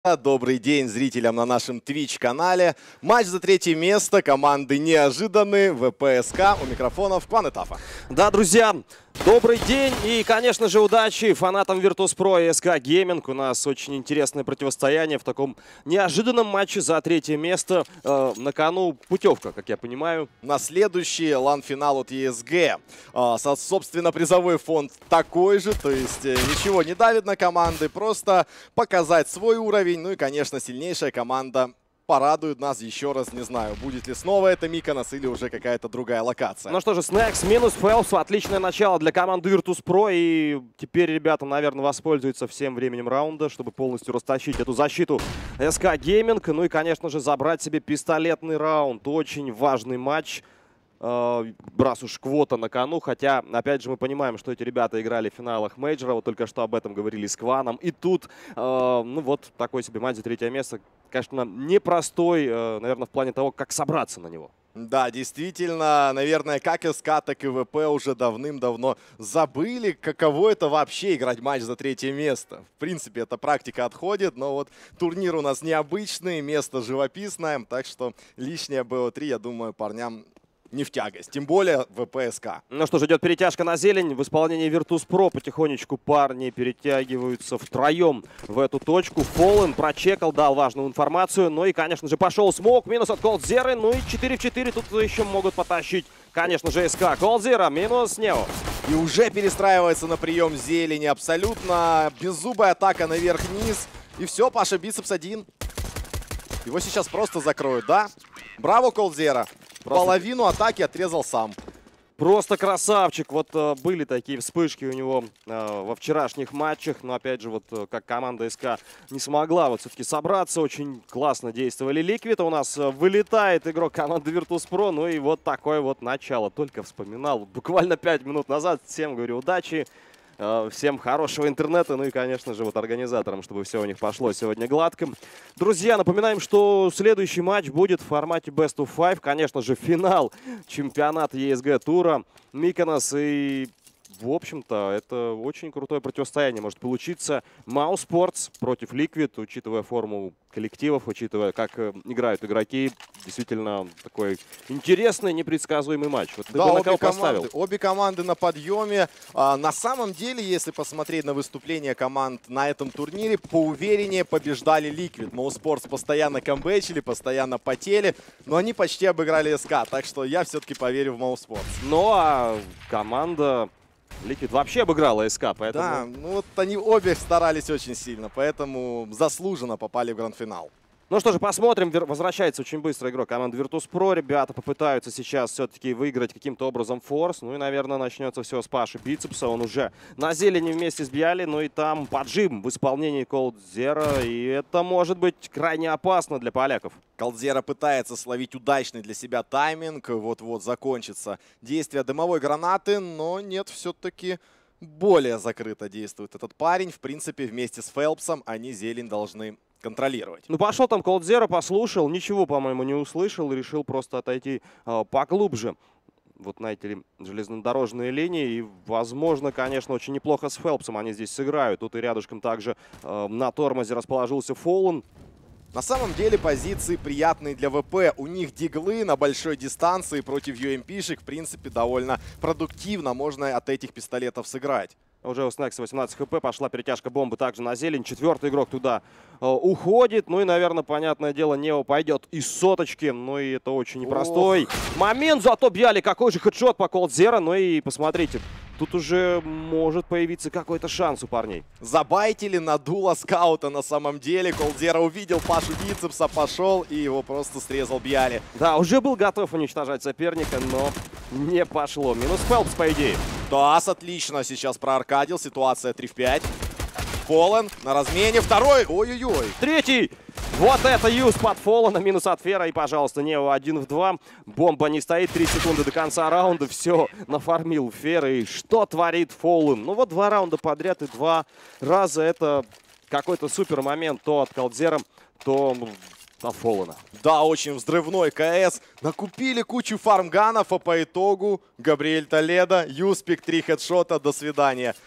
Добрый день зрителям на нашем Twitch-канале. Матч за третье место. Команды неожиданные. ВПСК. У микрофонов Кван и Тафа. Да, друзья, добрый день и, конечно же, удачи фанатам Virtus.pro и СК Gaming. У нас очень интересное противостояние в таком неожиданном матче за третье место. На кону путевка, как я понимаю. На следующий лан-финал от ESG. Собственно, призовой фонд такой же. То есть ничего не давит на команды. Просто показать свой уровень. Ну и, конечно, сильнейшая команда порадует нас еще раз. Не знаю, будет ли снова это Миконос или уже какая-то другая локация. Ну что же, Снекс минус Фелпс. Отличное начало для команды Virtus.pro. И теперь ребята, наверное, воспользуются всем временем раунда, чтобы полностью растащить эту защиту СК Gaming. Ну и, конечно же, забрать себе пистолетный раунд. Очень важный матч. Раз уж квота на кону, хотя, опять же, мы понимаем, что эти ребята играли в финалах мейджора, вот только что об этом говорили с Кваном, и тут, ну вот, такой себе матч за третье место, конечно, непростой, наверное, в плане того, как собраться на него. Да, действительно, наверное, как СК, так и ВП уже давным-давно забыли, каково это вообще играть матч за третье место. В принципе, эта практика отходит, но вот турнир у нас необычный, место живописное, так что лишнее БО3, я думаю, парням не в тягость, тем более ВПСК. Ну что ж, идет перетяжка на зелень в исполнении Virtus.pro. Потихонечку парни перетягиваются втроем в эту точку. Fallen прочекал, дал важную информацию. Ну и, конечно же, пошел смог. Минус от Колдзеры. Ну и 4 в 4 тут еще могут потащить, конечно же, СК. Колдзера минус Нео. И уже перестраивается на прием зелени. Абсолютно беззубая атака наверх-вниз. И все, Паша, бицепс один. Его сейчас просто закроют, да? Браво, Колдзера. Половину атаки отрезал сам. Просто красавчик. Вот были такие вспышки у него во вчерашних матчах. Но опять же, вот как команда СК не смогла вот все-таки собраться. Очень классно действовали Liquid. У нас вылетает игрок команды Virtus.pro. Ну и вот такое вот начало. Только вспоминал буквально 5 минут назад. Всем говорю удачи. Всем хорошего интернета, ну и, конечно же, вот организаторам, чтобы все у них пошло сегодня гладко. Друзья, напоминаем, что следующий матч будет в формате Best of Five. Конечно же, финал чемпионата ESG тура. Миконос и, в общем-то, это очень крутое противостояние может получиться. Mouse Sports против Liquid, учитывая форму коллективов, учитывая, как играют игроки. Действительно, такой интересный, непредсказуемый матч. Вот ты да, бы на кого поставил? Обе команды на подъеме. На самом деле, если посмотреть на выступления команд на этом турнире, поувереннее побеждали Liquid. Mouse Sports постоянно камбэчили, постоянно потели, но они почти обыграли СК. Так что я все-таки поверю в Mouse Sports. Ну, а команда Liquid вообще обыграла СК, поэтому... Да, ну вот они обе старались очень сильно, поэтому заслуженно попали в гранд-финал. Ну что же, посмотрим. Возвращается очень быстро игрок команды Virtus.pro. Ребята попытаются сейчас все-таки выиграть каким-то образом форс. Ну и, наверное, начнется все с Паши Бицепса. Он уже на зелени вместе с Бьяли. Ну и там поджим в исполнении Колдзера. И это может быть крайне опасно для поляков. Колдзера пытается словить удачный для себя тайминг. Вот-вот закончится действие дымовой гранаты. Но нет, все-таки более закрыто действует этот парень. В принципе, вместе с Фелпсом они зелень должны контролировать. Ну, пошел там Колдзера, послушал, ничего, по-моему, не услышал, решил просто отойти поглубже вот на эти железнодорожные линии. И, возможно, конечно, очень неплохо с Фелпсом они здесь сыграют. Тут и рядышком также на тормозе расположился Fallen. На самом деле позиции приятные для ВП. У них диглы на большой дистанции против UMP-шек. В принципе, довольно продуктивно можно от этих пистолетов сыграть. Уже у Снекса 18 хп, пошла перетяжка бомбы также на зелень. Четвертый игрок туда уходит. Ну и, наверное, понятное дело, Нео пойдет из соточки. Ну и это очень непростой момент. Зато Бьяли какой же хедшот по Колдзера. Ну и посмотрите, тут уже может появиться какой-то шанс у парней. Забайтили, надуло скаута на самом деле. Колдзера увидел Пашу Бицепса, пошел и его просто срезал Бьяли. Да, уже был готов уничтожать соперника, но не пошло. Минус Фелпс, по идее. Тас отлично сейчас проаркадил. Ситуация 3 в 5. Fallen на размене. Второй. Ой-ой-ой. Третий. Вот это юз под Фоллена. Минус от Фера. И, пожалуйста, Нео 1 в 2. Бомба не стоит. 3 секунды до конца раунда. Все, нафармил Фер. И что творит Fallen? Ну вот 2 раунда подряд и 2 раза. Это какой-то супер момент. То от Колдзера, то от Фоллена. Да, очень взрывной КС. Накупили кучу фармганов, а по итогу Габриэль Толедо, Юспик, 3 хедшота, до свидания.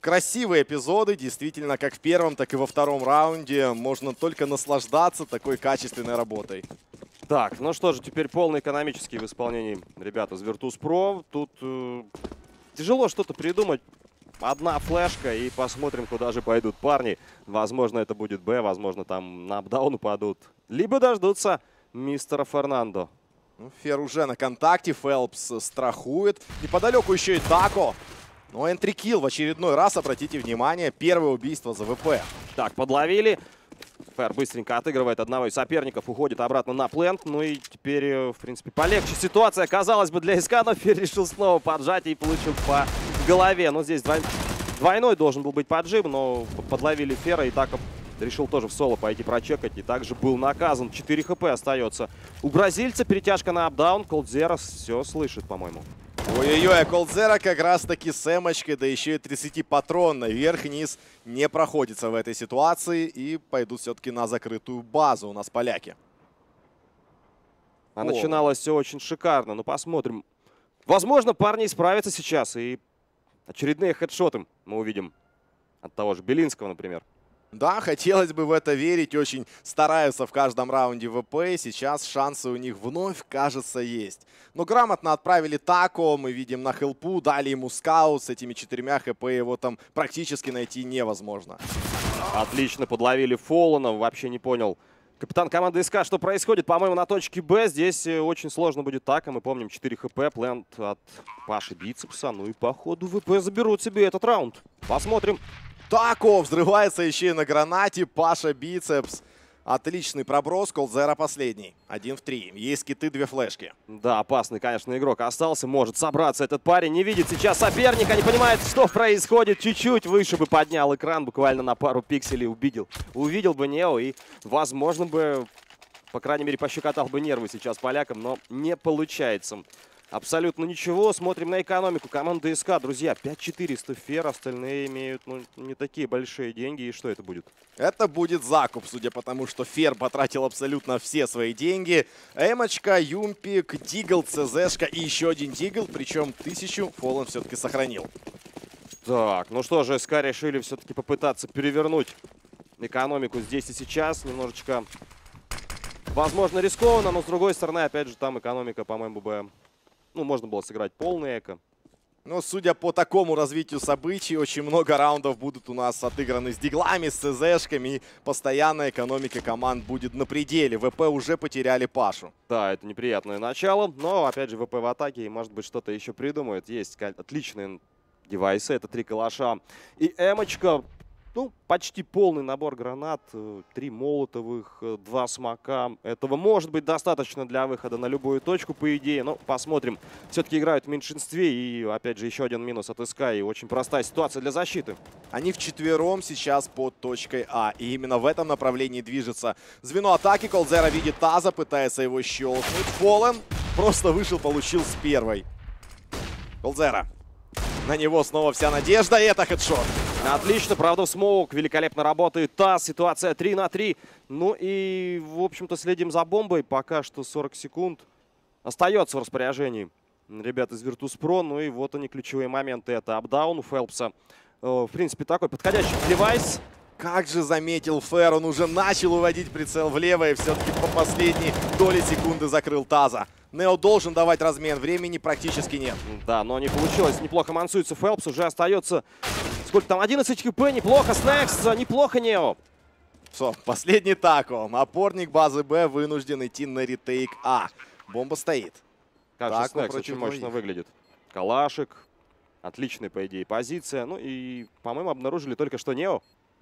красивые эпизоды, действительно, как в первом, так и во втором раунде. Можно только наслаждаться такой качественной работой. Так, ну что же, теперь полный экономический в исполнении ребят из Virtus.pro. Тут тяжело что-то придумать. Одна флешка, и посмотрим, куда же пойдут парни. Возможно, это будет Б, возможно, там на апдаун упадут. Либо дождутся мистера Фернандо. Ну, Фер уже на контакте, Фелпс страхует. Неподалеку еще и Тако. Но энтрикилл в очередной раз, обратите внимание, первое убийство за ВП. Так, подловили. Фер быстренько отыгрывает одного из соперников, уходит обратно на плент. Ну и теперь, в принципе, полегче ситуация, казалось бы, для СК, но Фер решил снова поджать и получил по голове. Ну, здесь двойной должен был быть поджим, но подловили Фера, и так решил тоже в соло пойти прочекать. И также был наказан. 4 хп остается. У бразильца перетяжка на апдаун. Колдзера все слышит, по-моему. Ой-ой-ой, а Колдзера как раз-таки с эмочкой, да еще и 30-патронной. Вверх-вниз не проходится в этой ситуации. И пойдут все-таки на закрытую базу у нас поляки. А начиналось все очень шикарно. Ну, посмотрим. Возможно, парни справятся сейчас. И очередные хедшоты мы увидим от того же Белинского, например. Да, хотелось бы в это верить. Очень стараются в каждом раунде ВП. Сейчас шансы у них вновь, кажется, есть. Но грамотно отправили Тако. Мы видим на хелпу. Дали ему скаут. С этими 4 хп его там практически найти невозможно. Отлично подловили Фоллана. Вообще не понял капитан команды СК, что происходит. По-моему, на точке Б здесь очень сложно будет Тако. Мы помним 4 хп. Плент от Паши Бицепса. Ну и по ходу ВП заберут себе этот раунд. Посмотрим. Тако взрывается еще и на гранате. Паша Бицепс. Отличный проброс. Колдзера последний. 1 в 3. Есть киты, 2 флешки. Да, опасный, конечно, игрок остался. Может собраться этот парень. Не видит сейчас соперника. Не понимает, что происходит. Чуть-чуть выше бы поднял экран. Буквально на пару пикселей увидел бы Нео. И, возможно, бы, по крайней мере, пощекотал бы нервы сейчас полякам. Но не получается. Абсолютно ничего. Смотрим на экономику. Команда СК, друзья, 5400 Фер. Остальные имеют не такие большие деньги. И что это будет? Это будет закуп, судя по тому, что Фер потратил абсолютно все свои деньги. Эмочка, Юмпик, Дигл, ЦЗшка и еще один Дигл. Причем 1000 Фоллен все-таки сохранил. Так, ну что же, СК решили все-таки попытаться перевернуть экономику здесь и сейчас. Немножечко, возможно, рискованно, но с другой стороны, опять же, там экономика, по-моему, бы... Ну, можно было сыграть полный эко. Но судя по такому развитию событий, очень много раундов будут у нас отыграны с диглами, с ЦЗшками. И постоянная экономика команд будет на пределе. ВП уже потеряли Пашу. Да, это неприятное начало. Но, опять же, ВП в атаке. И, может быть, что-то еще придумают. Есть отличные девайсы. Это 3 калаша. И эмочка. Ну, почти полный набор гранат, 3 молотовых, 2 смока. Этого может быть достаточно для выхода на любую точку, по идее. Но посмотрим. Все-таки играют в меньшинстве. И, опять же, еще один минус от СК. И очень простая ситуация для защиты. Они вчетвером сейчас под точкой А. И именно в этом направлении движется звено атаки. Колдзера видит Таза, пытается его щелкнуть. Фоллен просто вышел, получил с первой. Колдзера. На него снова вся надежда. И это хедшот. Отлично, правда, в смоук великолепно работает ТАСС. Ситуация 3 на 3. Ну и, в общем-то, следим за бомбой. Пока что 40 секунд остается в распоряжении ребят из Virtus.pro. Ну и вот они, ключевые моменты. Это апдаун у Фелпса. В принципе, такой подходящий девайс. Как же заметил Фер, он уже начал уводить прицел влево и все-таки по последней доли секунды закрыл Таза. Нео должен давать размен, времени практически нет. Да, но не получилось. Неплохо мансуется Фелпс. Уже остается, сколько там, 11 хп. Неплохо, Снекс, неплохо Нео. Все, последний тако. Опорник базы Б вынужден идти на ретейк А. Бомба стоит. Кажется, Снекс очень мощно выглядит. Калашик. Отличная, по идее, позиция. Ну и, по-моему, обнаружили только что Нео.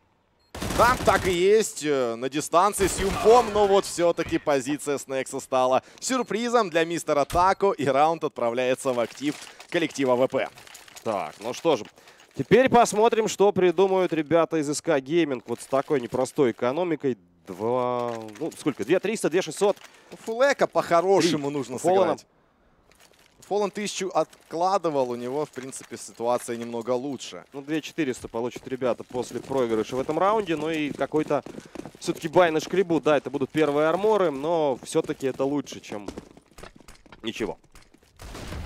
Да, так и есть. На дистанции с Юмпом, но вот все-таки позиция Снекса стала сюрпризом для мистера Тако. И раунд отправляется в актив коллектива ВП. Так, ну что же. Теперь посмотрим, что придумают ребята из СК Гейминг. Вот с такой непростой экономикой. Ну, сколько? 2300, 2600. Фулека по-хорошему нужно Фоллана. сыграть. Фоллен 1000 откладывал, у него, в принципе, ситуация немного лучше. Ну, 2400 получат ребята после проигрыша в этом раунде. Ну и какой-то все-таки бай нашкребут. Да, это будут первые арморы, но все-таки это лучше, чем ничего.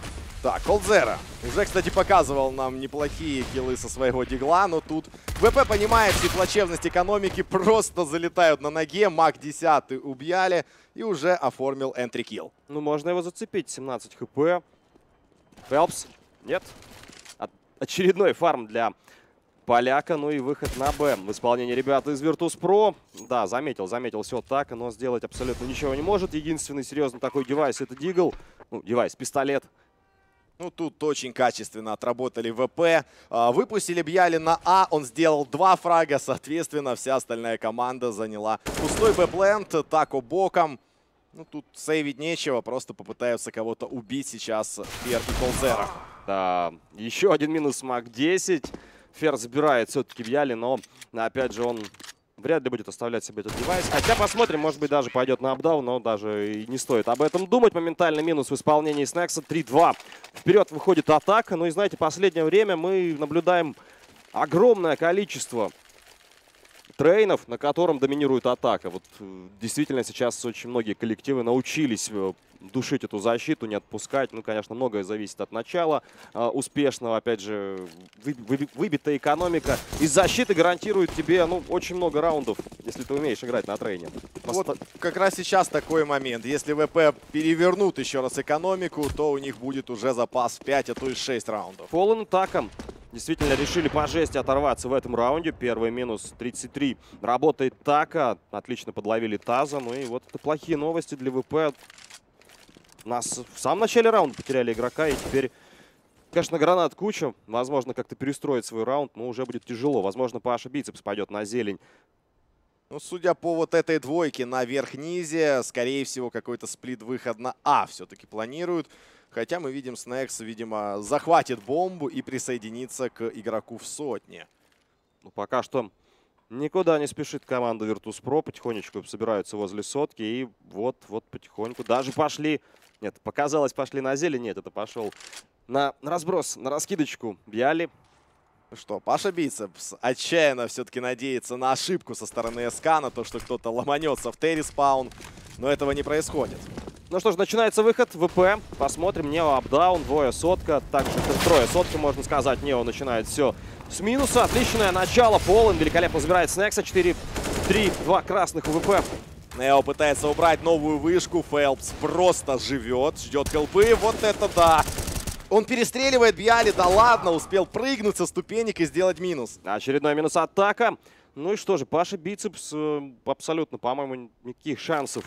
Так, Колдзера уже, кстати, показывал нам неплохие киллы со своего дигла, но тут ВП понимает всю плачевность экономики, просто залетают на ноге. Маг 10 убьяли и уже оформил энтри-килл. Ну, можно его зацепить. 17 хп. Фелпс. Нет. Очередной фарм для поляка. Ну и выход на Б в исполнении ребят из Virtus.pro. Да, заметил все так, но сделать абсолютно ничего не может. Единственный серьезный такой девайс — это Дигл. Ну, девайс, пистолет. Ну, тут очень качественно отработали ВП. Выпустили Бьяли на А, он сделал 2 фрага, соответственно, вся остальная команда заняла пустой Б-плент, Тако боком. Ну, тут сейвить нечего, просто попытаются кого-то убить сейчас Фер и Колдзера. Да, еще один минус Маг 10. Фер забирает все-таки Бьяли, но, опять же, он вряд ли будет оставлять себе этот девайс. Хотя посмотрим, может быть, даже пойдет на апдаун, но даже и не стоит об этом думать. Моментально минус в исполнении Снекса. 3-2. Вперед выходит атака. Ну и, знаете, в последнее время мы наблюдаем огромное количество трейнов, на котором доминирует атака. Вот действительно сейчас очень многие коллективы научились душить эту защиту, не отпускать. Ну, конечно, многое зависит от начала успешного. Опять же, выбитая экономика из защиты гарантирует тебе, ну, очень много раундов, если ты умеешь играть на трейне. Вот как раз сейчас такой момент. Если ВП перевернут еще раз экономику, то у них будет уже запас в 5, а то и 6 раундов. Fallen атаком действительно решили по жести оторваться в этом раунде. Первый минус 33. Работает Така. Отлично подловили Таза. Ну и вот это плохие новости для ВП. Нас в самом начале раунда потеряли игрока. И теперь, конечно, гранат куча. Возможно, как-то перестроить свой раунд, но уже будет тяжело. Возможно, Паша Бицепс пойдет на зелень. Ну, судя по вот этой двойке на верх-низе, скорее всего, какой-то сплит-выход на А все-таки планируют. Хотя мы видим, Снекс, видимо, захватит бомбу и присоединится к игроку в сотне. Ну, пока что никуда не спешит команда Virtus.pro. Потихонечку собираются возле сотки. И вот потихоньку даже пошли. Нет, показалось, пошли на зелень. Нет, это пошел на разброс, на раскидочку Бьяли. Что, Паша Бицепс отчаянно все-таки надеется на ошибку со стороны СК, на то, что кто-то ломанется в терри-спаун. Но этого не происходит. Ну что ж, начинается выход. ВП. Посмотрим. Нео апдаун. Двое сотка. Также трое сотка, можно сказать. Нео начинает все с минуса. Отличное начало. Fallen великолепно забирает Снекса. 4-3. 2 красных у ВП. Нео пытается убрать новую вышку. Фелпс просто живет. Ждет хелпы. Вот это да! Он перестреливает Бьяли. Да ладно, успел прыгнуть со ступенек и сделать минус. Очередной минус атака. Ну и что же, Паша Бицепс абсолютно, по-моему, никаких шансов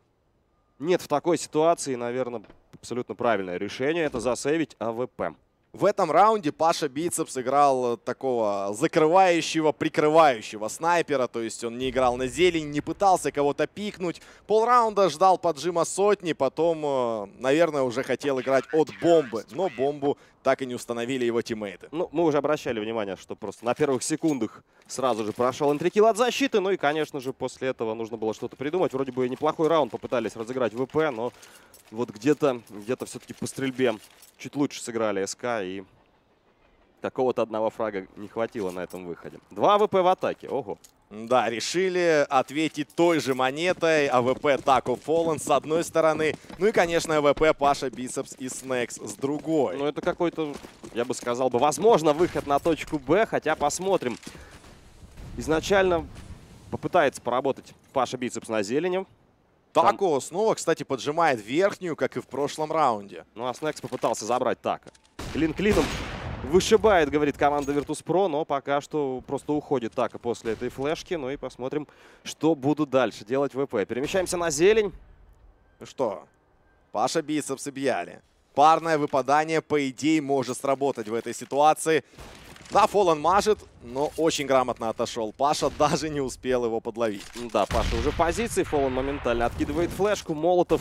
нет в такой ситуации. Наверное, абсолютно правильное решение — это засейвить АВП. В этом раунде Паша Бицепс играл такого закрывающего, прикрывающего снайпера. То есть он не играл на зелень, не пытался кого-то пикнуть. Полраунда ждал поджима сотни, потом, наверное, уже хотел играть от бомбы. Но бомбу так и не установили его тиммейты. Ну, мы уже обращали внимание, что просто на первых секундах сразу же прошел энтрикилл от защиты. Ну и, конечно же, после этого нужно было что-то придумать. Вроде бы неплохой раунд попытались разыграть ВП, но вот где-то все-таки по стрельбе чуть лучше сыграли СК, и такого-то одного фрага не хватило на этом выходе. 2 ВП в атаке, ого. Да, решили ответить той же монетой. АВП Тако Fallen с одной стороны. Ну и, конечно, АВП Паша Бицепс и Снекс с другой. Ну это какой-то, я бы сказал, возможно, выход на точку Б, хотя посмотрим. Изначально попытается поработать Паша Бицепс на зелени. Тако снова, кстати, поджимает верхнюю, как и в прошлом раунде. Ну а Снекс попытался забрать Тако. Клин клином вышибает, говорит команда Virtus.pro, но пока что просто уходит Тако после этой флешки. Ну и посмотрим, что будут дальше делать ВП. Перемещаемся на зелень. Ну что, Паша Бицепс и Бьяли. Парное выпадание, по идее, может сработать в этой ситуации. Да, Fallen мажет, но очень грамотно отошел. Паша даже не успел его подловить. Да, Паша уже в позиции. Fallen моментально откидывает флешку. Молотов.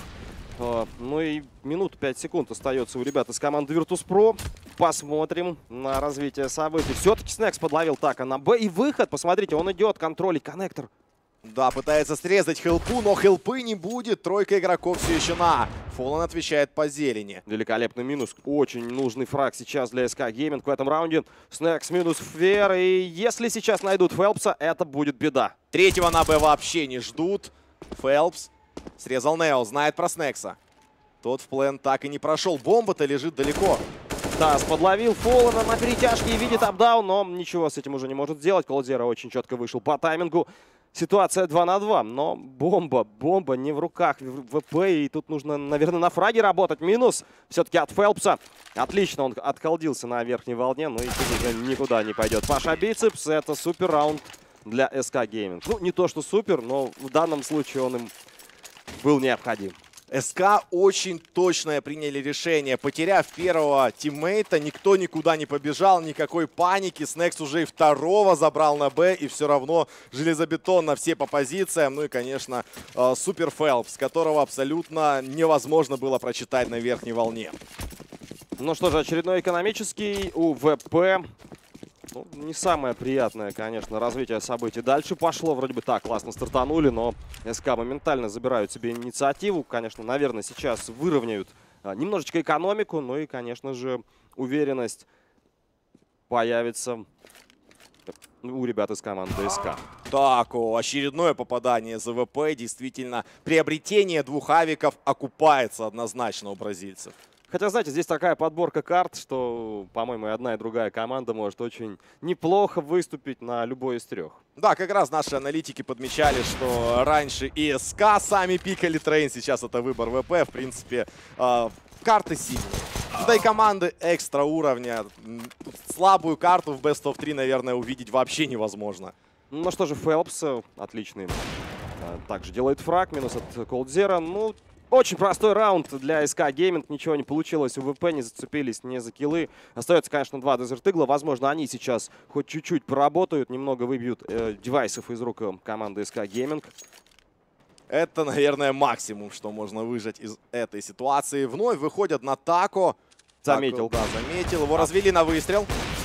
Ну и минут 5 секунд остается у ребят из команды Virtus.pro. Посмотрим на развитие событий. Все-таки Снекс подловил Тако на Б. И выход, посмотрите, он идет, контролить коннектор. Да, пытается срезать хелпу, но хелпы не будет. Тройка игроков все еще на А. Fallen отвечает по зелени. Великолепный минус. Очень нужный фраг сейчас для СК Гейминг в этом раунде. Снекс минус Фер. И если сейчас найдут Фелпса, это будет беда. Третьего на Б вообще не ждут. Фелпс срезал Нео, знает про Снекса. Тот в плен так и не прошел. Бомба-то лежит далеко. Таз подловил Фолана на перетяжке и видит апдаун, но ничего с этим уже не может сделать. Колдзера очень четко вышел по таймингу. Ситуация 2 на 2, но бомба не в руках ВП, и тут нужно, наверное, на фраге работать. Минус все-таки от Фелпса. Отлично, он отколдился на верхней волне, но и тут уже никуда не пойдет. Паша Бицепс, это супер раунд для СК Gaming. Ну, не то, что супер, но в данном случае он им был необходим. СК очень точное приняли решение. Потеряв первого тиммейта, никто никуда не побежал, никакой паники. Снекс уже и второго забрал на Б, и все равно железобетонно все по позициям. Ну и, конечно, Супер Фелпс, которого абсолютно невозможно было прочитать на верхней волне. Ну что же, очередной экономический у ВП. Ну, не самое приятное, конечно, развитие событий. Дальше пошло, вроде бы так, классно стартанули, но СК моментально забирают себе инициативу. Конечно, наверное, сейчас выровняют немножечко экономику, ну и, конечно же, уверенность появится у ребят из команды СК. Так, очередное попадание за ВП. Действительно, приобретение двух авиков окупается однозначно у бразильцев. Хотя, знаете, здесь такая подборка карт, что, по-моему, и одна, и другая команда может очень неплохо выступить на любой из трех. Да, как раз наши аналитики подмечали, что раньше и СК сами пикали трейн, сейчас это выбор ВП. В принципе, карты сильные. Да и команды экстра уровня. Слабую карту в Best of 3, наверное, увидеть вообще невозможно. Ну что же, Фелпс отличный. Также делает фраг, минус от Колдзера. Ну, очень простой раунд для СК Gaming. Ничего не получилось у ВП, не зацепились, не за киллы. Остается, конечно, два Desert Eagle. Возможно, они сейчас хоть чуть-чуть поработают, немного выбьют девайсов из рук команды СК Gaming. Это, наверное, максимум, что можно выжать из этой ситуации. Вновь выходят на Тако. Заметил. Тако, да, заметил. Его развели на выстрел,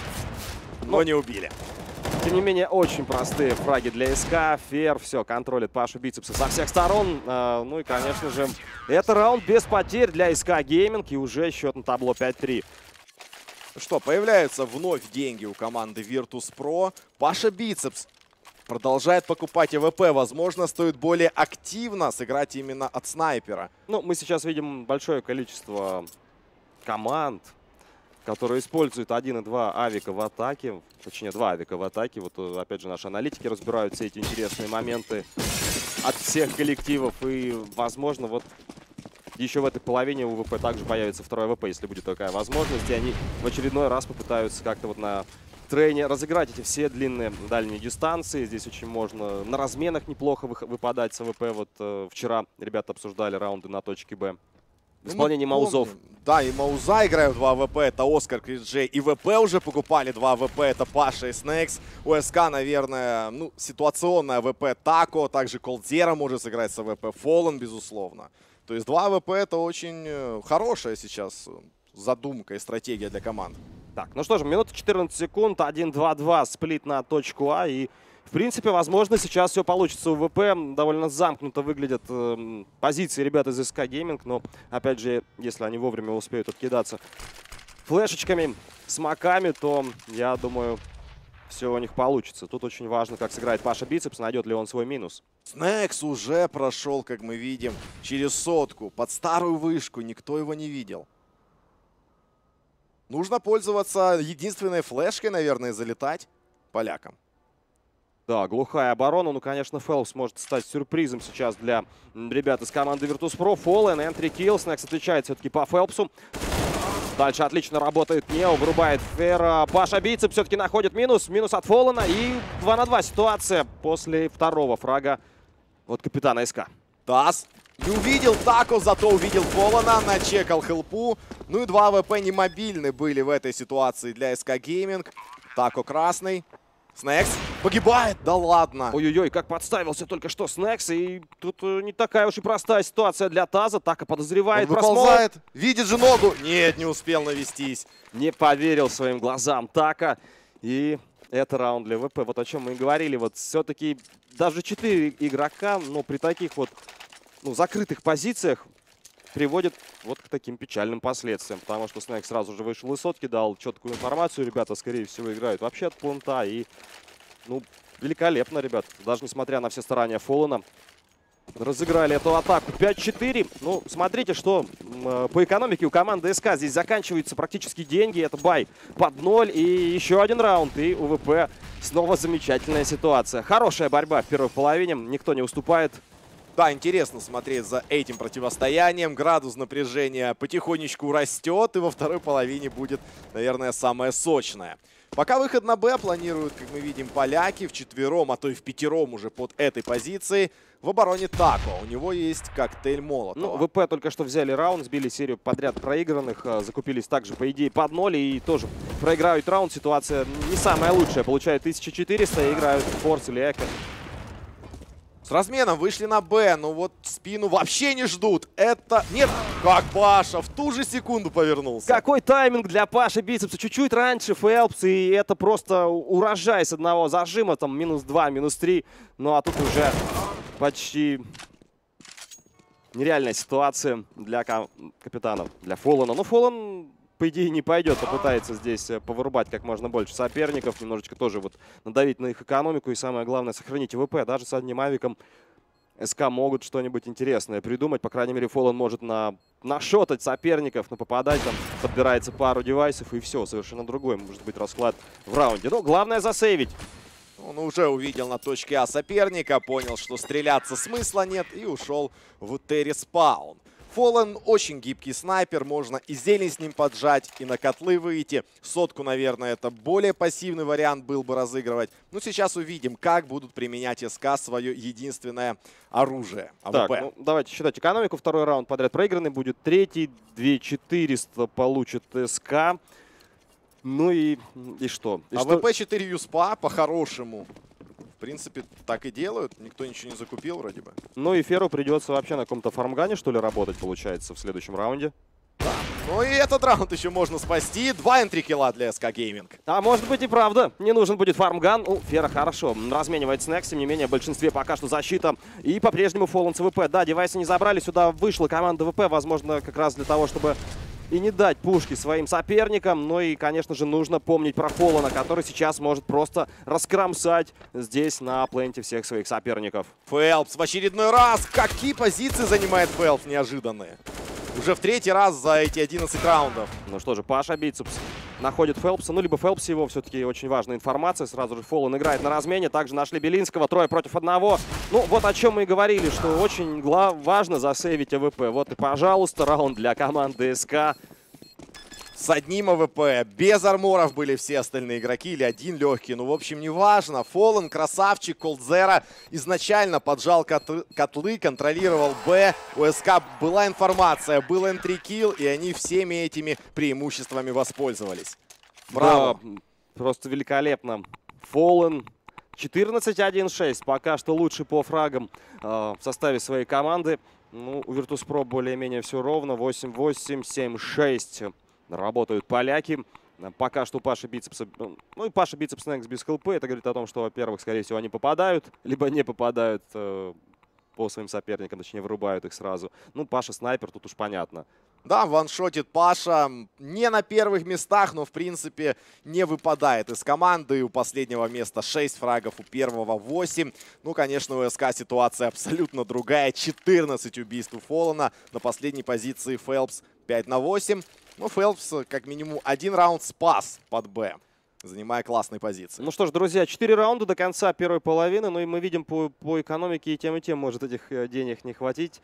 но не убили. Тем не менее, очень простые фраги для СК. Фер, все, контролит Пашу Бицепса со всех сторон. Ну и, конечно же, это раунд без потерь для СК Gaming. И уже счет на табло 5-3. Что, появляются вновь деньги у команды Virtus.pro. Паша Бицепс продолжает покупать АВП. Возможно, стоит более активно сыграть именно от снайпера. Ну, мы сейчас видим большое количество команд, которые используют 1 и 2 авика в атаке. Точнее, 2 авика в атаке. Вот, опять же, наши аналитики разбирают все эти интересные моменты от всех коллективов. И, возможно, вот еще в этой половине у ВП также появится второй АВП, если будет такая возможность. И они в очередной раз попытаются как-то вот на трейне разыграть эти все длинные дальние дистанции. Здесь очень можно на разменах неплохо выпадать с АВП. Вот вчера ребята обсуждали раунды на точке Б. В исполнении Маузов. Да, и Мауза играют 2 АВП, это Оскар, Криджей. И ВП уже покупали 2 АВП, это Паша и Снекс. У СК, наверное, ну, ситуационная АВП Тако. Также Колдзера может сыграть с АВП. Фолан, безусловно. То есть 2 АВП это очень хорошая сейчас задумка и стратегия для команд. Так, ну что же, минута 14 секунд, 1-2-2, сплит на точку А. И, в принципе, возможно, сейчас все получится у ВП. Довольно замкнуто выглядят позиции ребят из СК Gaming. Но, опять же, если они вовремя успеют откидаться флешечками, смоками, то, я думаю, все у них получится. Тут очень важно, как сыграет Паша Бицепс, найдет ли он свой минус. Снекс уже прошел, как мы видим, через сотку. Под старую вышку, никто его не видел. Нужно пользоваться единственной флешкой, наверное, и залетать полякам. Да, глухая оборона. Ну, конечно, Фелпс может стать сюрпризом сейчас для ребят из команды Virtus.pro. Fallen, entry kill. Снекс отвечает все-таки по Фелпсу. Дальше отлично работает Нео, вырубает Фера. Паша Бицепс все-таки находит минус. Минус от Фоллена. И 2 на 2 ситуация после второго фрага от капитана СК. Таз не увидел Тако, зато увидел Фоллена, начекал хелпу. Ну и 2 АВП не мобильны были в этой ситуации для СК Gaming. Тако красный. Снекс погибает, да ладно. Ой-ой-ой, как подставился только что Снекс. И тут не такая уж и простая ситуация для Таза. Тако подозревает. Он выползает, видит же ногу. Нет, не успел навестись. Не поверил своим глазам Тако. И это раунд для ВП. Вот о чем мы и говорили. Вот все-таки даже 4 игрока, но при таких вот закрытых позициях приводит вот к таким печальным последствиям. Потому что Снэк сразу же вышел из сотки, дал четкую информацию. Ребята, скорее всего, играют вообще от планта. И, ну, великолепно, ребят. Даже несмотря на все старания Фоллена, разыграли эту атаку. 5-4. Ну, смотрите, что по экономике у команды СК здесь заканчиваются практически деньги. Это бай под 0 и еще один раунд. И у ВП снова замечательная ситуация. Хорошая борьба в первой половине. Никто не уступает. Да, интересно смотреть за этим противостоянием. Градус напряжения потихонечку растет. И во второй половине будет, наверное, самое сочное. Пока выход на Б планируют, как мы видим, поляки вчетвером, а то и в пятером уже под этой позицией. В обороне Тако. У него есть коктейль Молотова. Ну, ВП только что взяли раунд, сбили серию подряд проигранных. Закупились также, по идее, под 0 и тоже проиграют раунд. Ситуация не самая лучшая. Получают 1400 и играют Форс или Эко. С разменом вышли на Б, но вот спину вообще не ждут. Это... Нет, как Паша в ту же секунду повернулся. Какой тайминг для Паши Бицепса. Чуть-чуть раньше Фелпс, и это просто урожай с одного зажима. Там -2, -3. Ну, а тут уже почти нереальная ситуация для капитанов, для Фоллана. Ну, Фоллан, по идее, не пойдет, попытается здесь повырубать как можно больше соперников, немножечко тоже вот надавить на их экономику и, самое главное, сохранить ВП. Даже с одним авиком СК могут что-нибудь интересное придумать. По крайней мере, Фоллан может нашотать соперников, попадать, там подбирается пару девайсов и все, совершенно другой может быть расклад в раунде. Но главное засейвить. Он уже увидел на точке А соперника, понял, что стреляться смысла нет и ушел в терриспаун. Фоллан очень гибкий снайпер, можно и зелень с ним поджать, и на котлы выйти. Сотку, наверное, это более пассивный вариант был бы разыгрывать. Но сейчас увидим, как будут применять СК свое единственное оружие. Так, ну, давайте считать экономику. Второй раунд подряд проигранный будет. Третий, 2400 получит СК. Ну и что? АВП 4 юспа по-хорошему. В принципе, так и делают. Никто ничего не закупил вроде бы. Ну и Феру придется вообще на каком-то фармгане, что ли, работать, получается, в следующем раунде. Да. Ну и этот раунд еще можно спасти. 2 энтрикилла для СК Gaming. А может быть и правда. Не нужен будет фармган. Ну, Фера хорошо разменивает снэкс. Тем не менее, в большинстве пока что защита. И по-прежнему Фоллан с ВП. Да, девайсы не забрали. Сюда вышла команда ВП. Возможно, как раз для того, чтобы и не дать пушки своим соперникам. Но и, конечно же, нужно помнить про Фоллана, который сейчас может просто раскромсать здесь на пленте всех своих соперников. Фелпс в очередной раз. Какие позиции занимает Фелпс неожиданные. Уже в третий раз за эти 11 раундов. Ну что же, Паша Бицепс находит Фелпса. Ну, либо Фелпс его, все-таки очень важная информация. Сразу же Фоллан играет на размене. Также нашли Белинского. 3 против 1. Ну, вот о чем мы и говорили, что очень важно засейвить АВП. Вот и, пожалуйста, раунд для команды СК. С одним АВП, без арморов были все остальные игроки, или один легкий. Ну, в общем, неважно. Фоллан, красавчик, Колдзера изначально поджал котлы, контролировал Б. У СК была информация, был энтрикилл, и они всеми этими преимуществами воспользовались. Браво. Да, просто великолепно. Фоллан 14-1-6. Пока что лучший по фрагам в составе своей команды. Ну, у Virtus.pro более-менее все ровно. 8-8, 7-6. Работают поляки. Пока что Паша Бицепс, ну и Паша Бицепс Next без хелпы. Это говорит о том, что, во-первых, скорее всего, они попадают, либо не попадают по своим соперникам, точнее, вырубают их сразу. Ну, Паша снайпер, тут уж понятно. Да, ваншотит Паша. Не на первых местах, но, в принципе, не выпадает из команды. У последнего места 6 фрагов, у первого 8. Ну, конечно, у СК ситуация абсолютно другая. 14 убийств у Фоллана. На последней позиции Фелпс 5-8. Ну, Фелпс как минимум 1 раунд спас под Б, занимая классные позиции. Ну что ж, друзья, 4 раунда до конца первой половины. Ну и мы видим по экономике и тем может этих денег не хватить.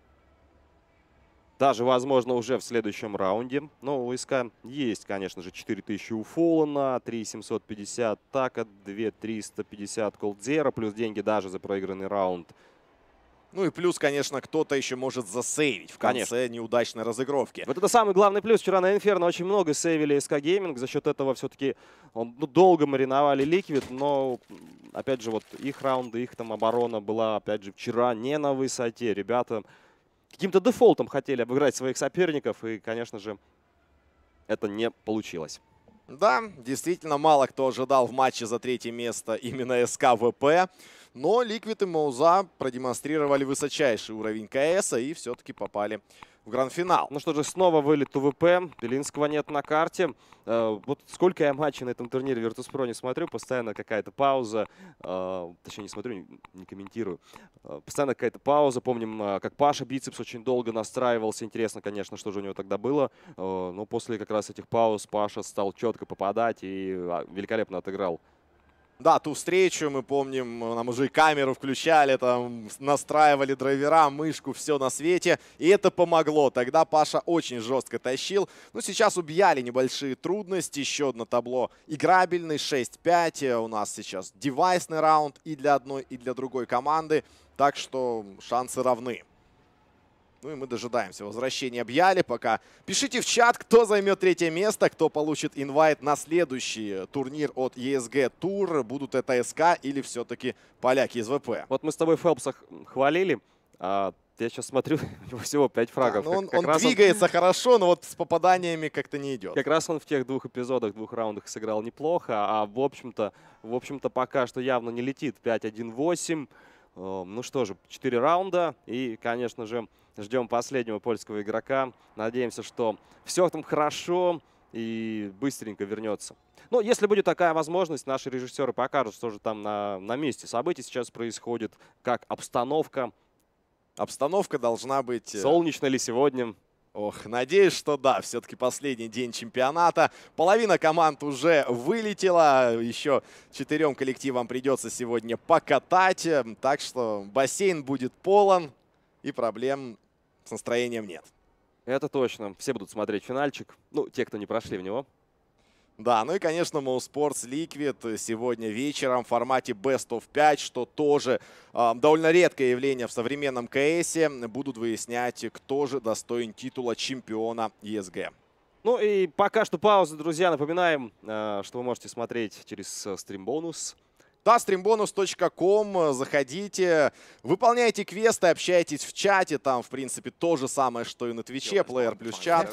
Даже, возможно, уже в следующем раунде. Но у СК есть, конечно же, 4000 у Фоллана, 3750 Така, 2350 Колдзера, плюс деньги даже за проигранный раунд. Ну и плюс, конечно, кто-то еще может засейвить в конце неудачной разыгровки. Вот это самый главный плюс. Вчера на Инферно очень много сейвили СК Gaming. За счет этого все-таки долго мариновали Ликвид. Но, опять же, вот их раунды, их там оборона была, опять же, вчера не на высоте. Ребята каким-то дефолтом хотели обыграть своих соперников. И, конечно же, это не получилось. Да, действительно, мало кто ожидал в матче за 3-е место именно СК ВП. Но Liquid и Моуза продемонстрировали высочайший уровень КС и все-таки попали в гранд-финал. Ну что же, снова вылет УВП. Белинского нет на карте. Вот сколько я матчей на этом турнире Virtus.pro не смотрю, постоянно какая-то пауза. Точнее, не смотрю, не комментирую. Постоянно какая-то пауза. Помним, как Паша Бицепс очень долго настраивался. Интересно, конечно, что же у него тогда было. Но после как раз этих пауз Паша стал четко попадать и великолепно отыграл. Да, ту встречу мы помним, нам уже и камеру включали, там настраивали драйвера, мышку, все на свете. И это помогло. Тогда Паша очень жестко тащил. Ну, сейчас у Бьяли небольшие трудности. Еще одно табло играбельный, 6-5. У нас сейчас девайсный раунд и для одной, и для другой команды. Так что шансы равны. Ну и мы дожидаемся возвращения Бьяли пока. Пишите в чат, кто займет третье место, кто получит инвайт на следующий турнир от ESG Tour. Будут это СК или все-таки поляки из ВП. Вот мы с тобой Фелпса хвалили. Я сейчас смотрю, у него всего 5 фрагов. Да, он двигается хорошо, но вот с попаданиями как-то не идет. Как раз он в тех двух эпизодах, двух раундах сыграл неплохо. А в общем-то пока что явно не летит. 5-1-8. Ну что же, 4 раунда. И, конечно же, ждем последнего польского игрока. Надеемся, что все там хорошо и быстренько вернется. Но если будет такая возможность, наши режиссеры покажут, что же там на месте событий сейчас происходит, как обстановка. Обстановка должна быть... Солнечно ли сегодня? Ох, надеюсь, что да. Все-таки последний день чемпионата. Половина команд уже вылетела. Еще 4 коллективам придется сегодня покатать. Так что бассейн будет полон и проблем с настроением нет. Это точно. Все будут смотреть финальчик. Ну, те, кто не прошли в него. Да, ну и, конечно, MoSports Liquid сегодня вечером в формате Best of 5, что тоже довольно редкое явление в современном КСе. Будут выяснять, кто же достоин титула чемпиона ESG. Ну и пока что пауза, друзья. Напоминаем, что вы можете смотреть через стримбонус. Да, streambonus.com, заходите, выполняйте квесты, общайтесь в чате, там, в принципе, то же самое, что и на Твиче, плеер плюс чат.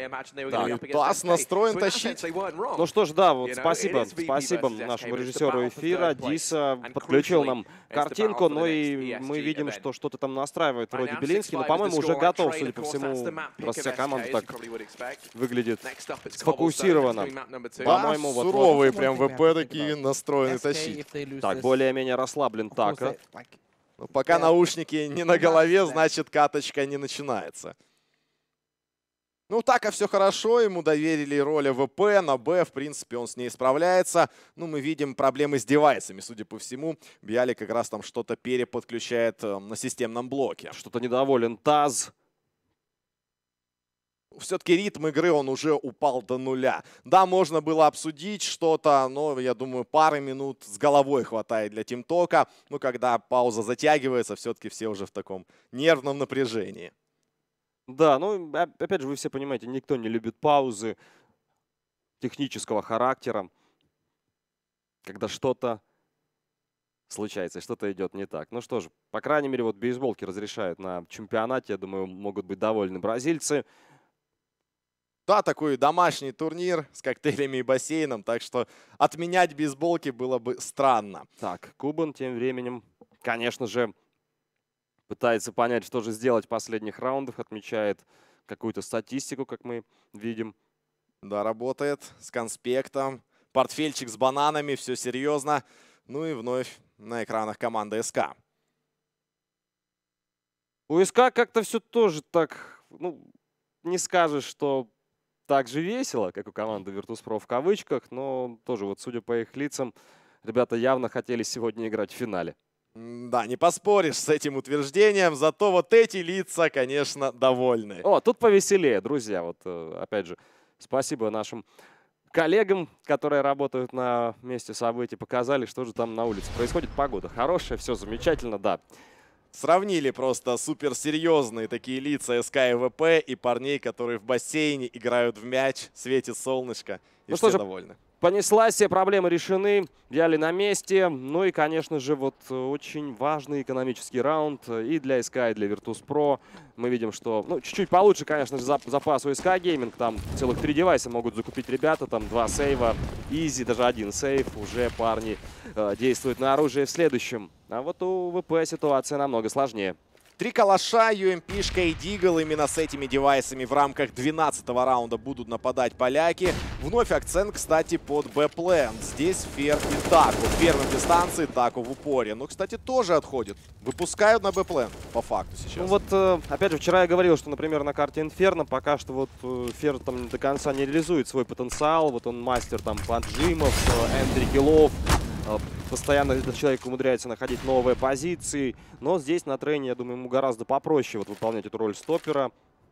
Да, Тас настроен тащить. Ну что ж, да, вот спасибо нашему режиссеру эфира. Диса подключил нам картинку, ну и мы видим, что что-то там настраивает вроде Белинский, но, по-моему, уже готов, судя по всему. Просто вся команда так выглядит сфокусированно. По-моему, вот суровые прям ВП такие настроены тащить. Так, более-менее расслаблен Така. Но пока наушники не на голове, значит, каточка не начинается. Ну, Така все хорошо, ему доверили роль ВП, на Б, в принципе, он с ней справляется. Ну, мы видим проблемы с девайсами, судя по всему. Бьяли как раз там что-то переподключает на системном блоке. Что-то недоволен Таз. Все-таки ритм игры, он уже упал до нуля. Да, можно было обсудить что-то, но, я думаю, пары минут с головой хватает для тимтока. Ну, когда пауза затягивается, все-таки все уже в таком нервном напряжении. Да, ну, опять же, вы все понимаете, никто не любит паузы технического характера, когда что-то случается, что-то идет не так. Ну что ж, по крайней мере, вот бейсболки разрешают на чемпионате, я думаю, могут быть довольны бразильцы. Да, такой домашний турнир с коктейлями и бассейном, так что отменять бейсболки было бы странно. Так, Кубан тем временем, конечно же, пытается понять, что же сделать в последних раундах, отмечает какую-то статистику, как мы видим. Да, работает с конспектом, портфельчик с бананами, все серьезно. Ну и вновь на экранах команда СК. У СК как-то все тоже так, ну, не скажешь, что так же весело, как у команды Virtus.pro в кавычках, но тоже вот судя по их лицам, ребята явно хотели сегодня играть в финале. Да, не поспоришь с этим утверждением, зато вот эти лица, конечно, довольны. О, тут повеселее, друзья. Вот опять же, спасибо нашим коллегам, которые работают на месте событий, показали, что же там на улице происходит. Погода хорошая, все замечательно, да. Сравнили просто суперсерьезные такие лица СК и ВП и парней, которые в бассейне играют в мяч, светит солнышко, и ну все что же, довольны. Понеслась, все проблемы решены, Бьяли на месте. Ну и, конечно же, вот очень важный экономический раунд и для СК, и для Virtus.pro. Мы видим, что, ну, чуть-чуть получше, конечно же, запас у СК Gaming. Там целых 3 девайса могут закупить ребята, там 2 сейва, изи, даже 1 сейв. Уже парни действует на оружие в следующем. А вот у ВП ситуация намного сложнее. 3 калаша, UMP-шка и Дигл. Именно с этими девайсами в рамках 12-го раунда будут нападать поляки. Вновь акцент, кстати, под Б-плен. Здесь Фер и Тако. В первой дистанции Тако в упоре. Но, кстати, тоже отходит. Выпускают на Б-плен, по факту сейчас. Ну вот, опять же, вчера я говорил, что, например, на карте Инферно пока что вот Фер там до конца не реализует свой потенциал. Вот он мастер там поджимов, энтри-киллов. Постоянно этот человек умудряется находить новые позиции. Но здесь на трене, я думаю, ему гораздо попроще вот выполнять эту роль стопера.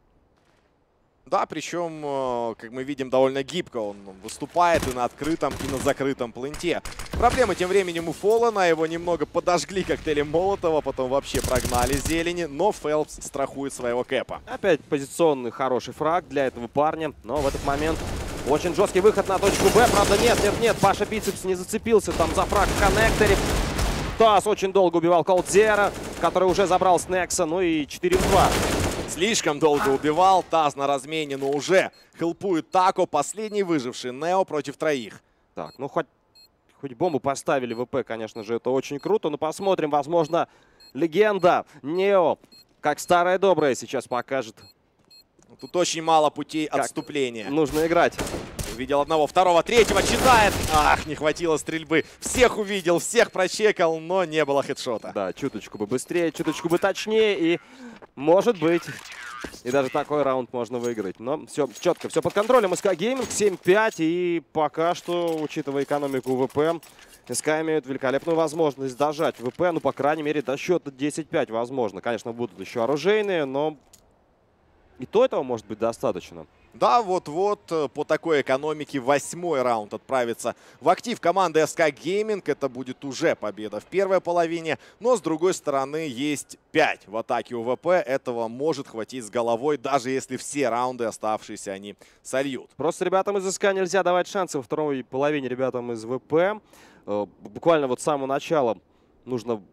Да, причем, как мы видим, довольно гибко он выступает и на открытом, и на закрытом пленте. Проблема тем временем у Фоллена. Его немного подожгли коктейлем Молотова, потом вообще прогнали зелени. Но Фелпс страхует своего кэпа. Опять позиционный хороший фраг для этого парня. Но в этот момент очень жесткий выход на точку Б. Правда, нет. Паша Бицепс не зацепился там за фраг в коннекторе. Таз очень долго убивал Колдзера, который уже забрал с Некса. Ну и 4 в 2. Слишком долго убивал. Таз на размене, но уже хелпует Тако. Последний выживший Нео против троих. Так, ну хоть бомбу поставили ВП, конечно же, это очень круто. Но посмотрим, возможно, легенда Нео, как старая добрая, сейчас покажет. Тут очень мало путей отступления. Нужно играть. Увидел одного, второго, третьего, читает. Ах, не хватило стрельбы. Всех увидел, всех прочекал, но не было хедшота. Да, чуточку бы быстрее, чуточку бы точнее. И, может быть, и даже такой раунд можно выиграть. Но все четко, все под контролем. СК Гейминг 7-5. И пока что, учитывая экономику ВП, СК имеют великолепную возможность дожать ВП. Ну, по крайней мере, до счета 10-5 возможно. Конечно, будут еще оружейные, но и то этого может быть достаточно. Да, вот-вот по такой экономике 8-й раунд отправится в актив команды SK Gaming. Это будет уже победа в первой половине. Но, с другой стороны, есть 5 в атаке у ВП. Этого может хватить с головой, даже если все раунды оставшиеся они сольют. Просто ребятам из СК нельзя давать шансы во второй половине ребятам из ВП. Буквально вот с самого начала нужно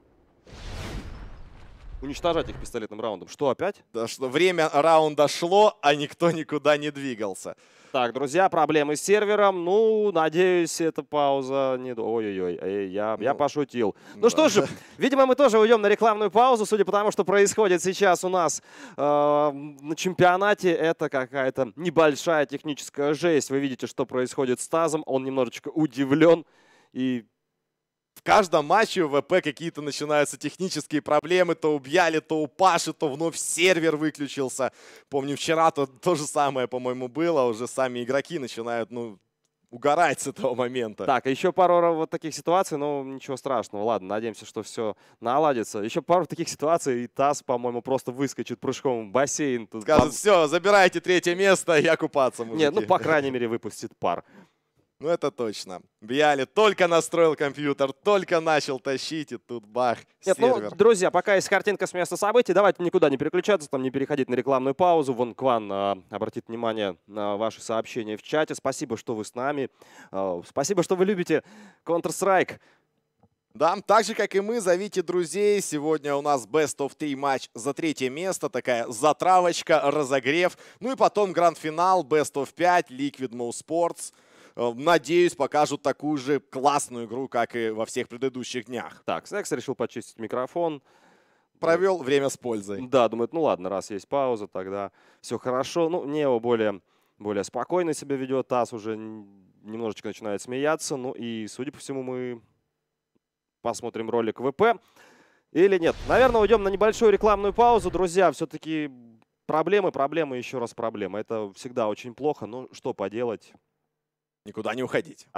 уничтожать их пистолетным раундом. Что опять? Да, что время раунда шло, а никто никуда не двигался. Так, друзья, проблемы с сервером. Ну, надеюсь, эта пауза не... Ой-ой-ой, я пошутил. Ну да. что же, видимо, мы тоже уйдем на рекламную паузу, судя по тому, что происходит сейчас у нас на чемпионате. Это какая-то небольшая техническая жесть. Вы видите, что происходит с Тазом. Он немножечко удивлен и... В каждом матче у ВП какие-то начинаются технические проблемы. То у Бьяли, то у Паши, то вновь сервер выключился. Помню, вчера то же самое, по-моему, было. Уже сами игроки начинают, угорать с этого момента. Так, еще пару вот таких ситуаций, но ничего страшного. Ладно, надеемся, что все наладится. Еще пару таких ситуаций, и Таз, по-моему, просто выскочит прыжком в бассейн. Скажет, все, забирайте 3-е место, я купаться, мужики. Нет, ну, по крайней мере, выпустит пар. Ну, это точно. Бьяли только настроил компьютер, только начал тащить, и тут бах, Нет, сервер. Ну, друзья, пока есть картинка с места событий, давайте никуда не переключаться, там не переходить на рекламную паузу. Вон Кван обратит внимание на ваши сообщения в чате. Спасибо, что вы с нами. Спасибо, что вы любите Counter-Strike. Да, так же, как и мы, зовите друзей. Сегодня у нас Best of 3 матч за 3-е место. Такая затравочка, разогрев. Ну и потом гранд-финал Best of 5, Liquid Mosports. Надеюсь, покажут такую же классную игру, как и во всех предыдущих днях. Так, Снекс решил почистить микрофон. Провел время с пользой. Да, думает, ну ладно, раз есть пауза, тогда все хорошо. Ну, Нео более спокойно себя ведет. Таз уже немножечко начинает смеяться. Ну и, судя по всему, мы посмотрим ролик ВП. Или нет. Наверное, уйдем на небольшую рекламную паузу. Друзья, все-таки проблемы, еще раз проблемы. Это всегда очень плохо. Ну, что поделать? Никуда не уходить.